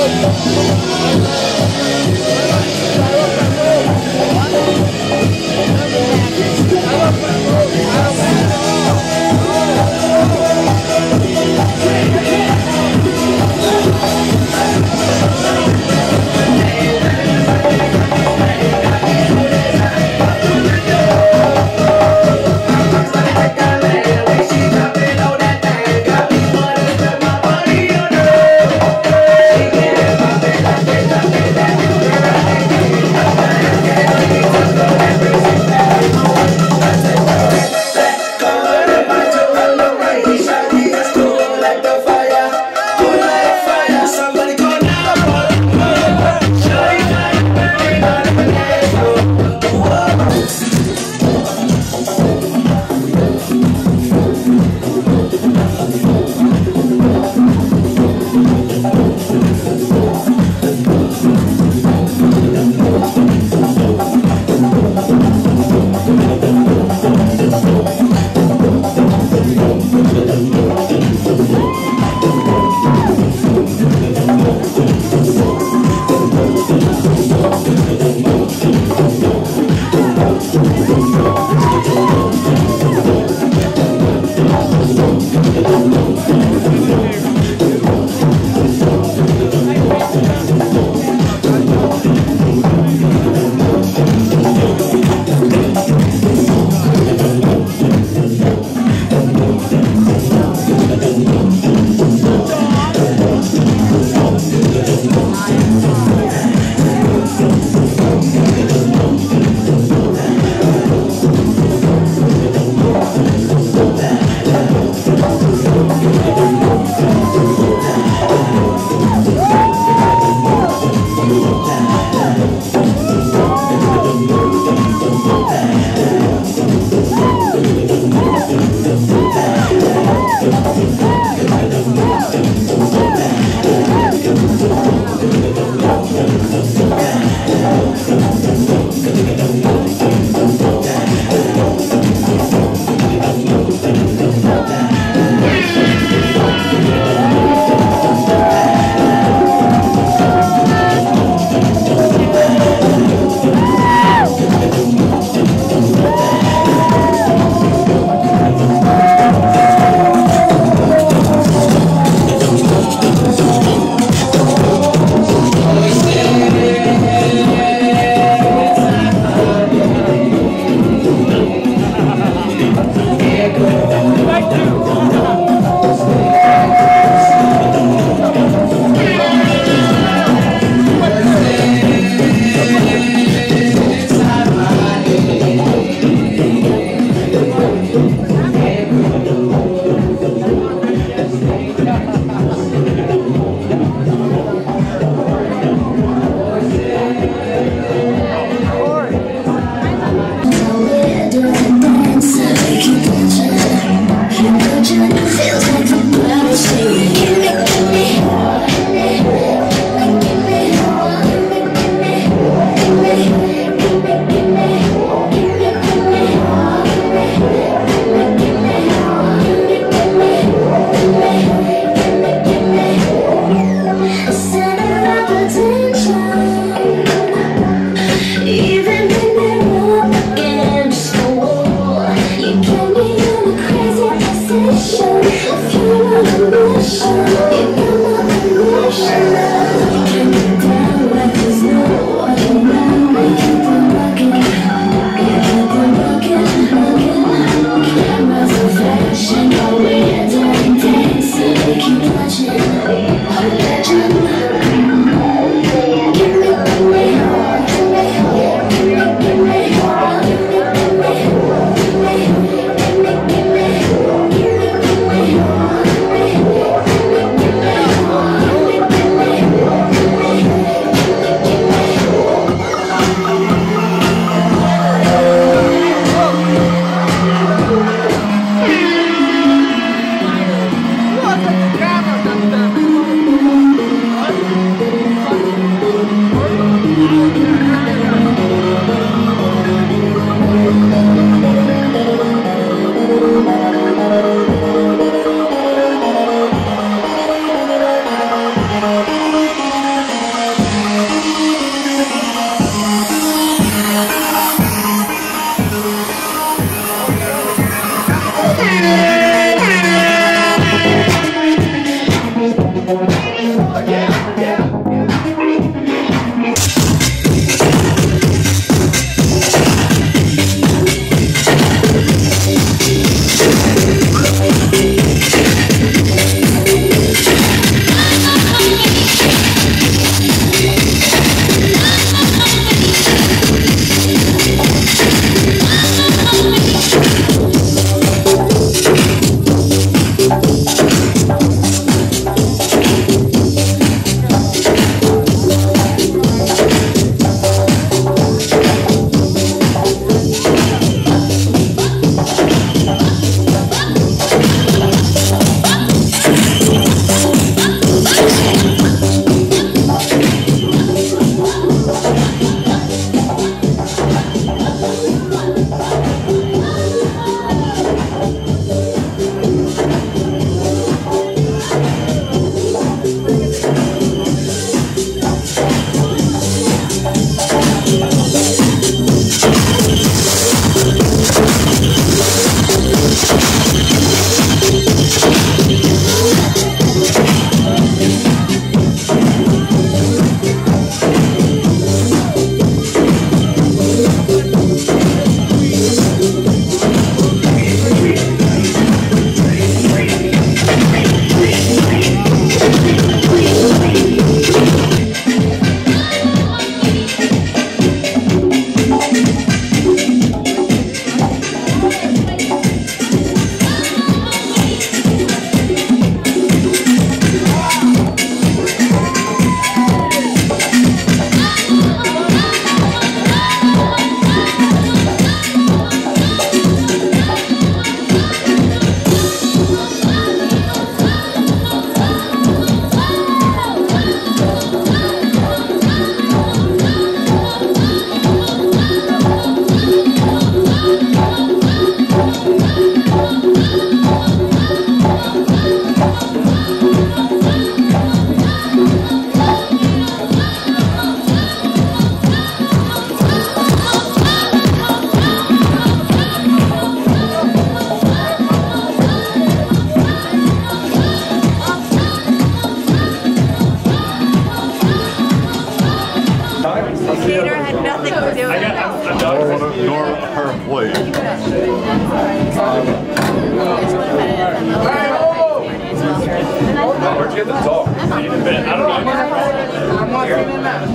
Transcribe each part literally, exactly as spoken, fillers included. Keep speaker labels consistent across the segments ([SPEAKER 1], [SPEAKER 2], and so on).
[SPEAKER 1] Keep watching, a legend. skater had nothing to do with it.
[SPEAKER 2] I don't want to ignore her employee. Where'd you get the dog? I don't know. I'm walking in that.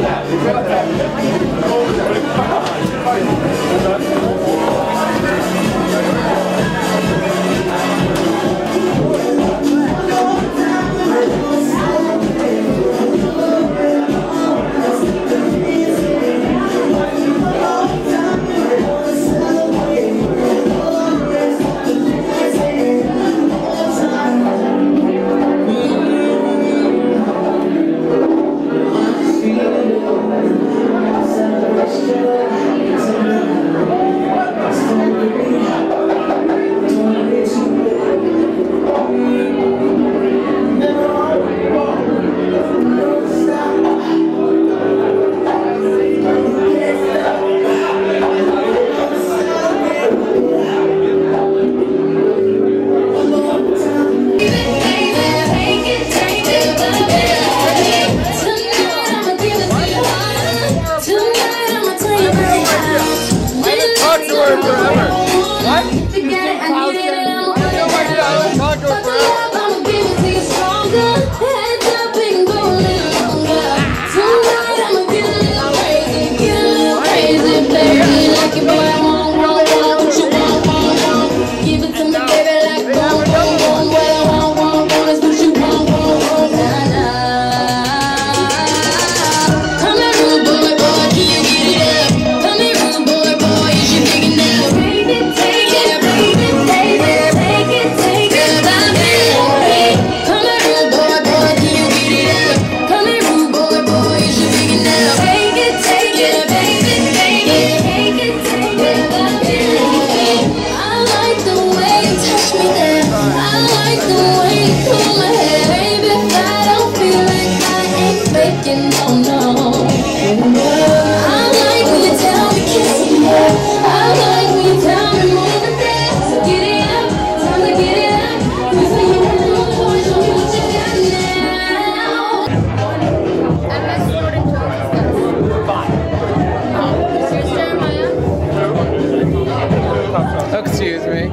[SPEAKER 3] Excuse me.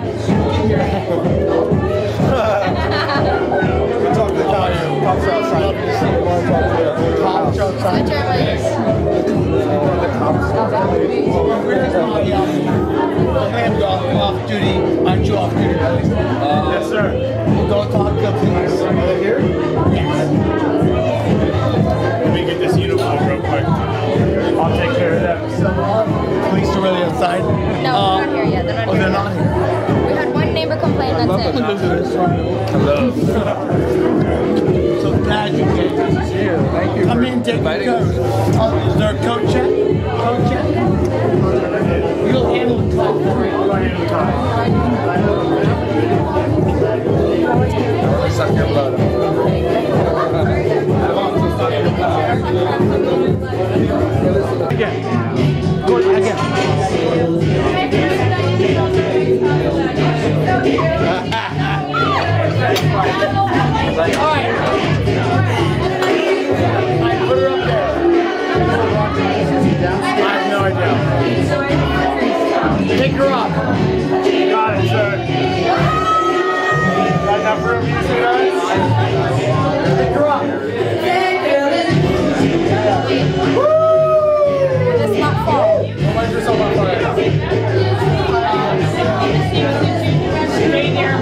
[SPEAKER 4] Off duty, aren't you off duty? Uh,
[SPEAKER 2] yes, sir.
[SPEAKER 4] We'll go talk to police. Are they here? Yes.
[SPEAKER 2] Let me get this uniform real quick. I'll take care of that.
[SPEAKER 4] So, uh, police are really outside?
[SPEAKER 1] No,
[SPEAKER 4] uh,
[SPEAKER 1] they're not here yet. They're not
[SPEAKER 4] oh,
[SPEAKER 1] here
[SPEAKER 4] they're
[SPEAKER 1] yet.
[SPEAKER 4] not here.
[SPEAKER 1] We had one neighbor complain, that's it.
[SPEAKER 2] Hello.
[SPEAKER 4] So glad you came.
[SPEAKER 3] Thank you.
[SPEAKER 4] Come in, take your coat. Oh, is there a coat check? Coat check? You'll handle the coat.
[SPEAKER 3] Suck your blood.
[SPEAKER 4] Again. Go again. All right. Put her up there. I have no idea. Take her up.
[SPEAKER 2] Got it, sir. Got enough room for you, sweetheart?
[SPEAKER 4] Take her up.
[SPEAKER 1] Just not fall.
[SPEAKER 4] Wipe yourself up.
[SPEAKER 1] Straight here.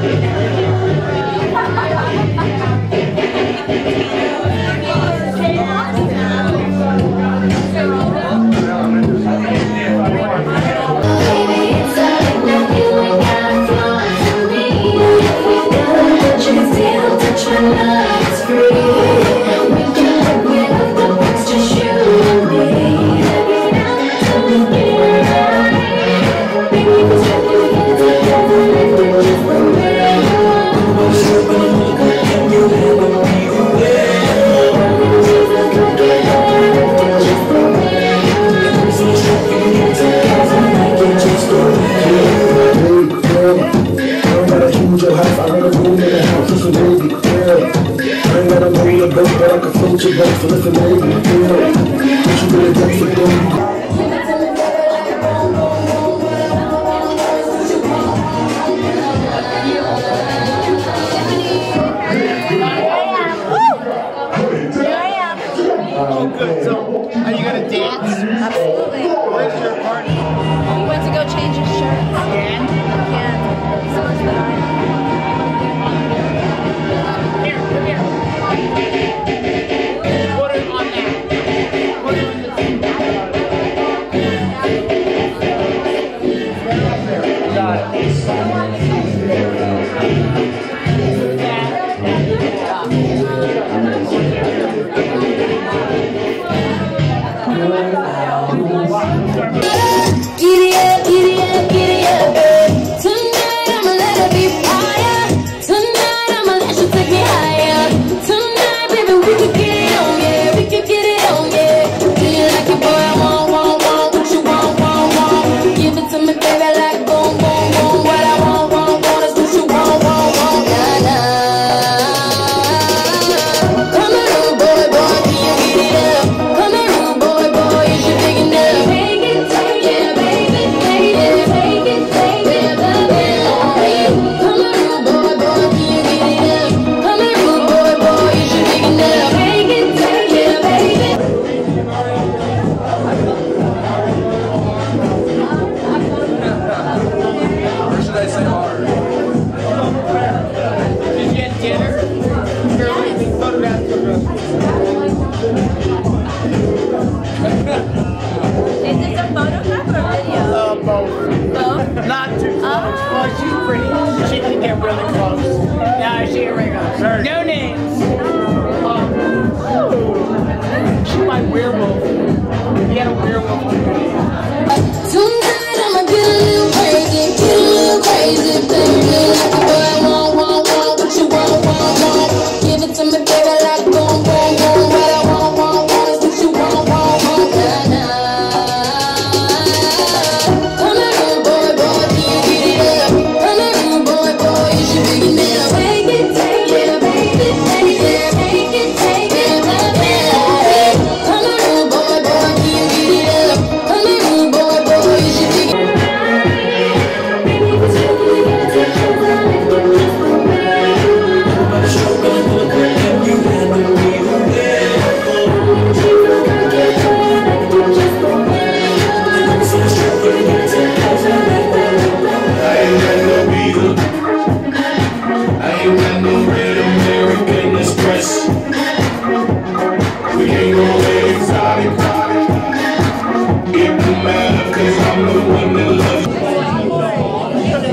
[SPEAKER 5] But I can float your boat, so listen, baby,
[SPEAKER 4] Oh, good. So, are you gonna dance?
[SPEAKER 1] Absolutely.
[SPEAKER 4] Where's your partner?
[SPEAKER 1] He went to go change his shirt.
[SPEAKER 4] Again?
[SPEAKER 1] Again. So much better.
[SPEAKER 4] Here, come here. Put it on that. Put it on the thing. Got
[SPEAKER 5] Giddy up, giddy up, giddy up. Tonight I'ma let it be fire. Tonight I'ma let you take me higher. Tonight, baby, we could get it on, yeah. We could get it on, yeah. Do you like it, boy? I want, want, want. What you want, want, want. Give it to me, baby, like boom, boom, boom. What I want, want, want is what you want, want, want. Nah, nah. Come on, rude boy, boy, can you get it up? Come on, rude boy, boy, is you big enough? Take it, take it, baby, take it, take it, take it, baby. Come on, rude boy, boy, can you get it up? Come on, rude boy, boy, is you big enough? Take it, take it, baby.
[SPEAKER 3] Or should I say hard?
[SPEAKER 4] Did you get dinner? Here, let me photograph the
[SPEAKER 1] Is this a photograph or a video?
[SPEAKER 4] Uh, both.
[SPEAKER 1] Both?
[SPEAKER 4] Not too close. Well, she's pretty. She can get really close. No, she can ring us. No names. Um, she's my werewolf. You had a werewolf.
[SPEAKER 5] Tonight I'ma get a little crazy, get a little crazy, baby. Like a boy, I want, want, want. What you want, want, want. Give it to me, baby, like boom, boom, boom. What I want, want, want is what you want, want, want. Nah, nah. Come on, rude boy, boy, can you get it up? Come on, rude boy, boy, is you big enough? Take it, take it, baby, take it, take it, take it, baby. Come on, rude boy, boy, can you get it up? Come on, rude boy, boy, is you big enough?
[SPEAKER 6] I ain't got no Beatle. I ain't got no red American Express. We can't go way exotic. It don't matter, cause I'm the one that loves you.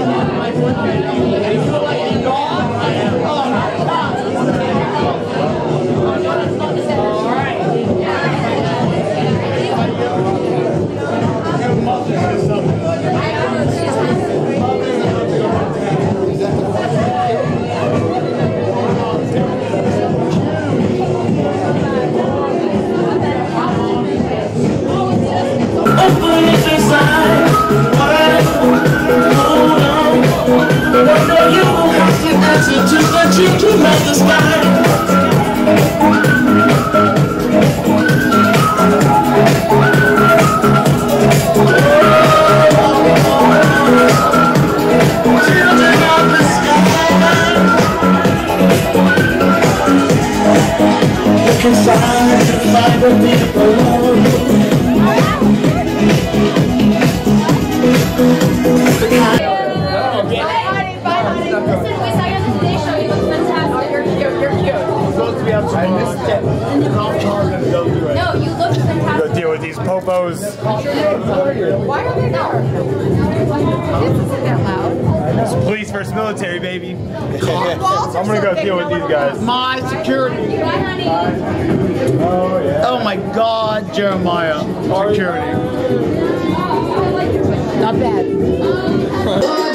[SPEAKER 1] No, you look fantastic.
[SPEAKER 2] Go deal with these popos.
[SPEAKER 1] Why are they there? This isn't that loud.
[SPEAKER 2] It's police versus military, baby. I'm gonna go deal with these guys.
[SPEAKER 4] My security.
[SPEAKER 1] Bye, honey.
[SPEAKER 2] Oh yeah.
[SPEAKER 4] Oh my God, Jeremiah. Security. Not bad.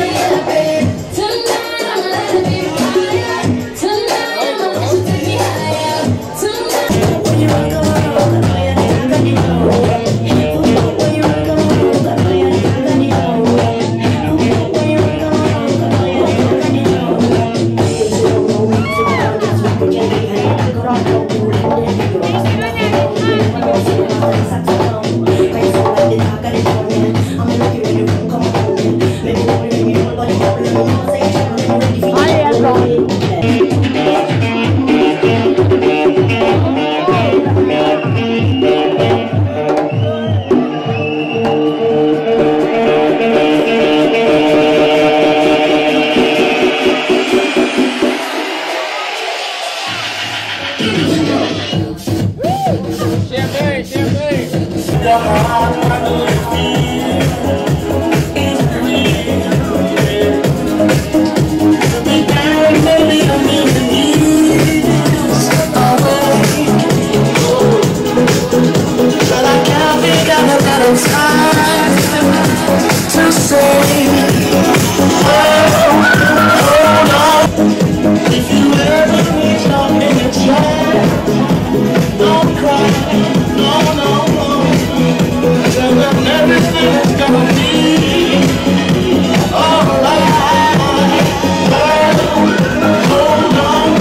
[SPEAKER 5] Tonight
[SPEAKER 4] Champagne, champagne.
[SPEAKER 5] But I can't think of a better time to say, oh, hold on. If you ever need something to try, don't cry, no, no, no. Tell them everything's gonna be alright. Hold on.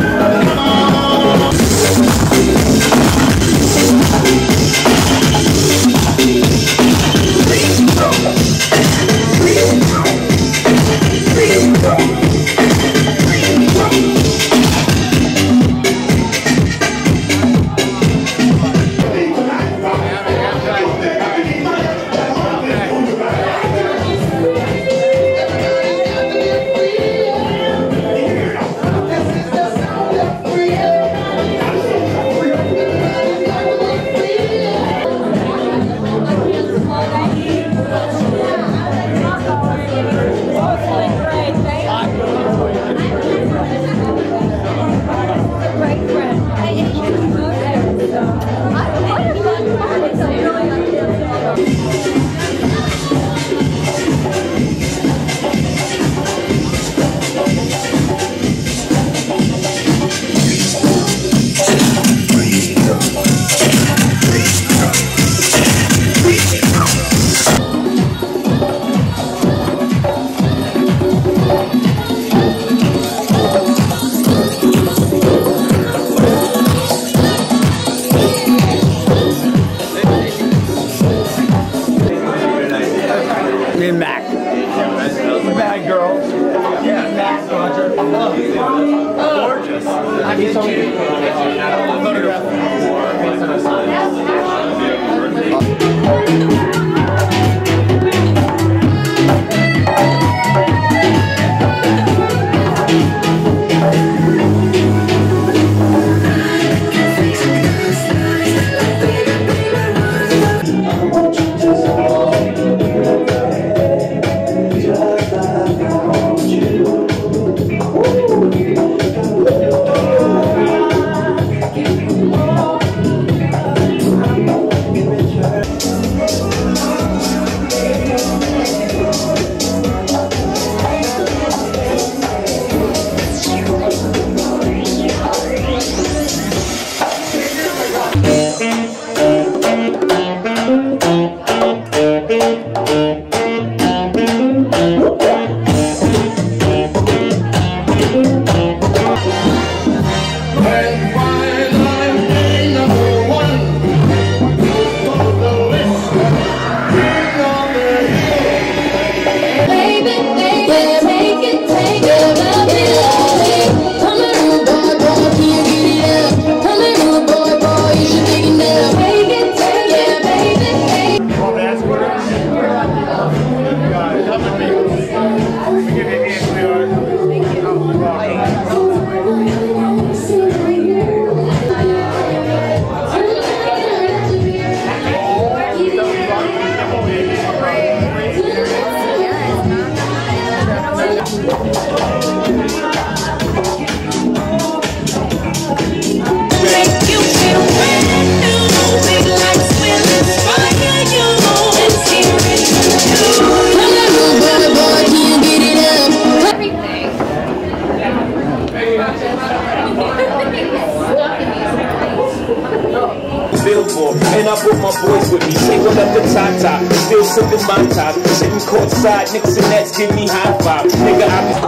[SPEAKER 6] And I brought my boys with me, tangled up the top top, still sipping my top, sitting courtside, Knicks and Nets give me high five, nigga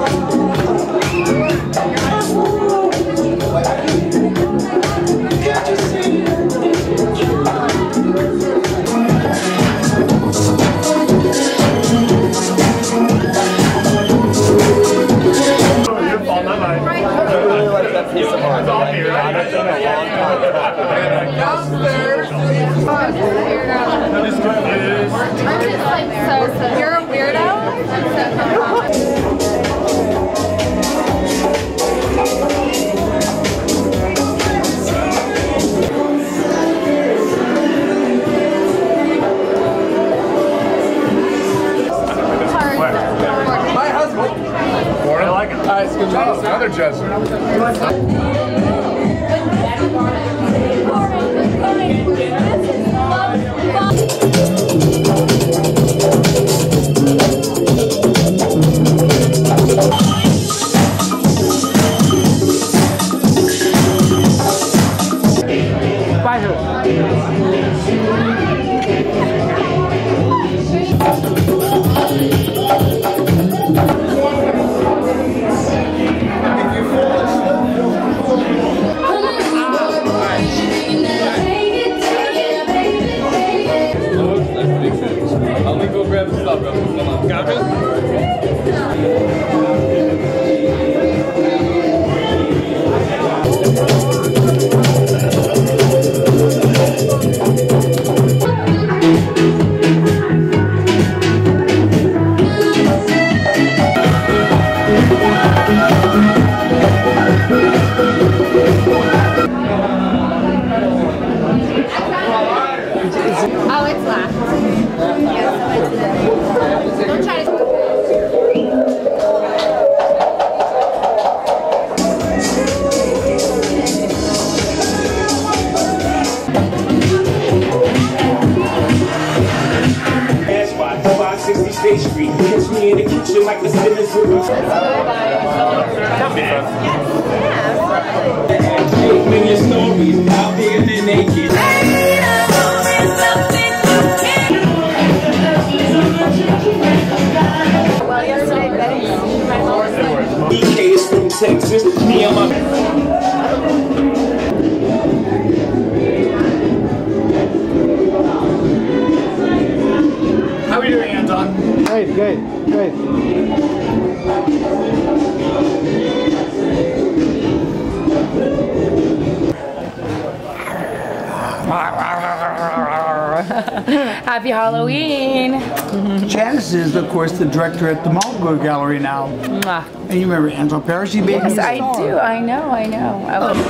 [SPEAKER 6] I
[SPEAKER 1] So, so you're a weirdo? I'm so Oh, it's last. Don't try to.
[SPEAKER 7] five sixty State Street. Catch me in the kitchen like the Simmons movie. Many stories out there in the naked.
[SPEAKER 1] Well, yesterday, Betty, my mom
[SPEAKER 7] E K is from Texas. Me and my.
[SPEAKER 4] How are you doing, Anton?
[SPEAKER 8] Great, great, great.
[SPEAKER 1] Happy Halloween.
[SPEAKER 8] Janice is, of course, the director at the Marlborough Gallery now.
[SPEAKER 1] Mwah.
[SPEAKER 8] And you remember Anton Paris? She made
[SPEAKER 1] Yes,
[SPEAKER 8] me a
[SPEAKER 1] I
[SPEAKER 8] star.
[SPEAKER 1] do. I know, I know. I love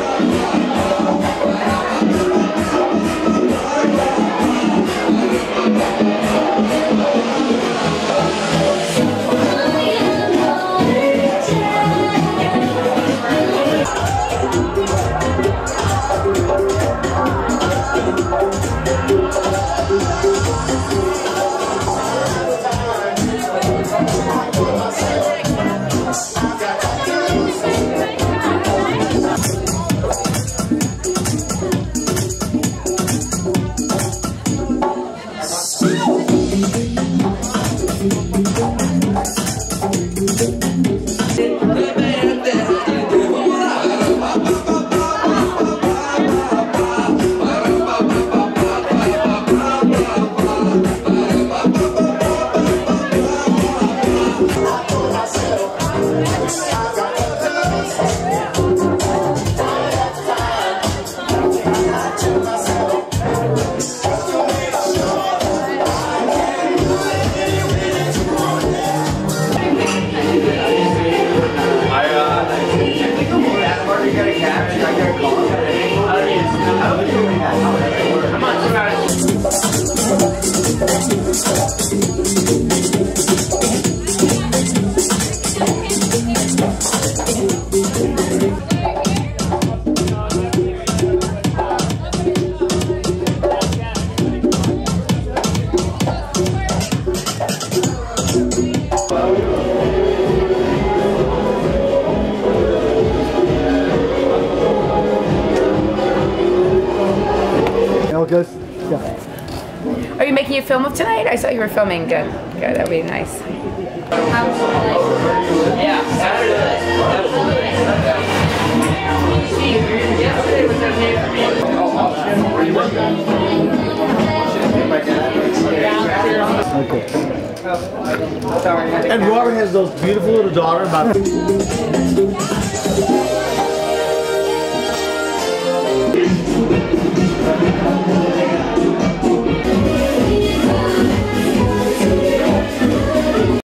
[SPEAKER 8] Goes, yeah.
[SPEAKER 1] Are you making a film of tonight? I saw you were filming. Good. Good. That would be nice.
[SPEAKER 8] Okay. And Robert has those beautiful little daughter about